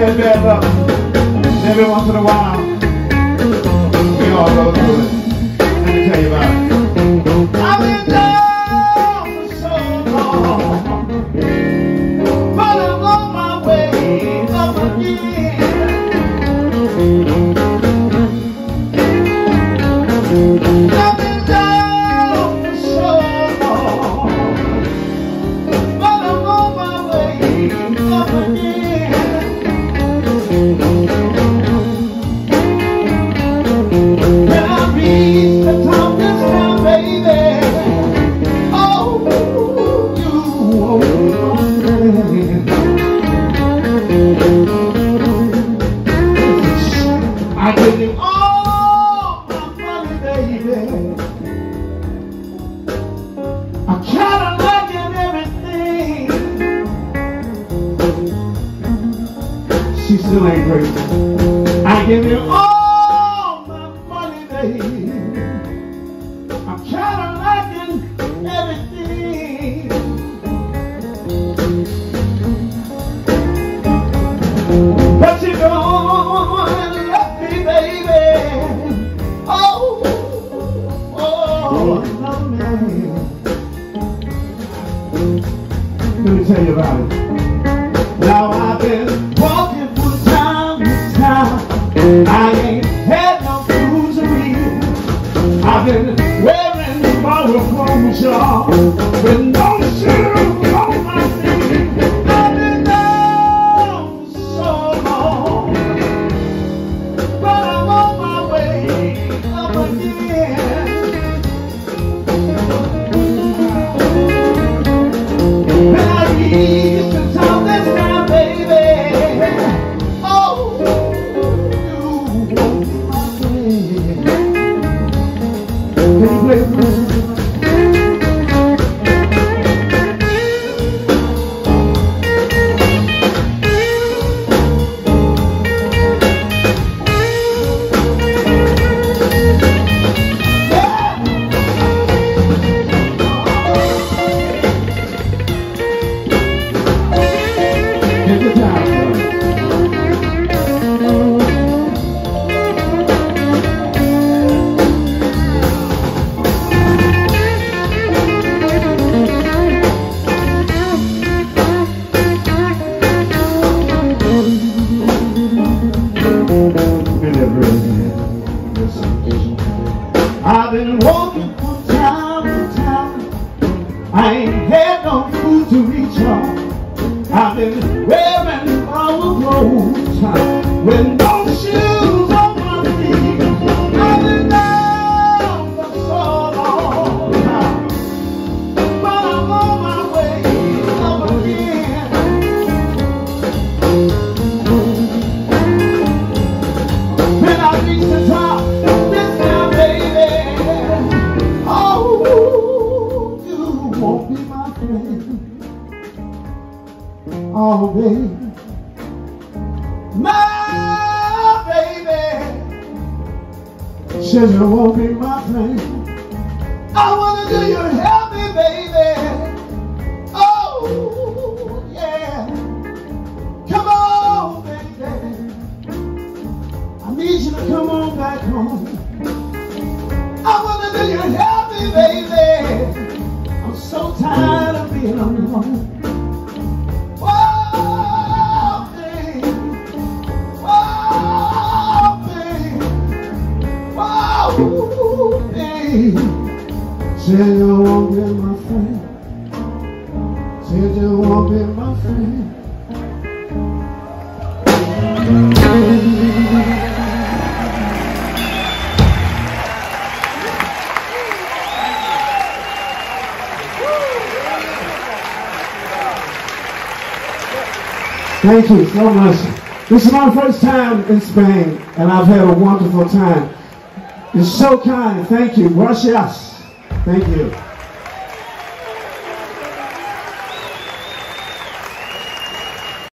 that bad luck. Every once in a while, we all go through it. Let me tell you about it. I've been down for so long, but I'm on my way up again. I've been down for so long, but I'm on my way up again. When I reach the top this time, baby, oh, you won't understand. I give you all my money, baby. I kinda like it everything. She still ain't crazy. I give you all my money, baby. I'm kinda liking everything. But you don't let me, baby. Oh, love me. Let me tell you about it. Now I've been walking from town to town. I ain't had no cruise to read. I've been wearing borrowed clothes, y'all, with no shoes on my feet. I've been down so long, but I'm on my way up again. When I reach the top this time, baby, oh, you won't be my friend. Can you play with me? I've been walking from town to town. I ain't had no food to reach on. I've been wearing our clothes with no shoes on my feet. I've been down for so long, but I'm on my way up again. When I reach the top this time, baby, oh, you won't be my friend. Oh, baby, my baby, says you won't be my friend. I wanna do you happy, baby. Oh, yeah. Come on, baby. I need you to come on back home. I wanna do you happy, baby. I'm so tired of being alone. Whoa, baby. Whoa, baby. Whoa, baby. Say you won't be my friend. Say you won't be my friend. Thank you so much. This is my first time in Spain, and I've had a wonderful time. You're so kind. Thank you. Gracias. Thank you.